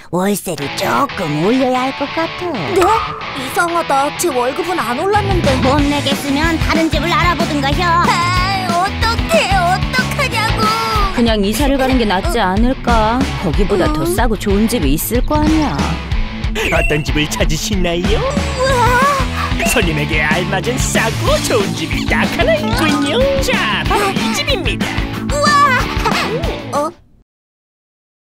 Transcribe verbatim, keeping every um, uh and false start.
월세를 조금 올려야 할 것 같아. 네? 이상하다. 제 월급은 안 올랐는데. 못 내겠으면 다른 집을 알아보든가 혀. 아, 어떡해, 어떡하냐고. 그냥 이사를 가는 게 낫지 않을까? 거기보다 더 싸고 좋은 집이 있을 거 아니야. 어떤 집을 찾으시나요? 우와! 손님에게 알맞은 싸고 좋은 집이 딱 하나 있군요. 자, 바로 이 집입니다. 우와! 어?